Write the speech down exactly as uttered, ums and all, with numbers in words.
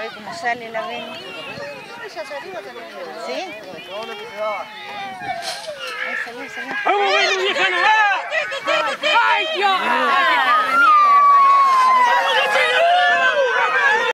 ver cómo sale la vena. ¿Sí? Ahí salió, salió. ¡Vamos, vieja! ¡Ay, Dios!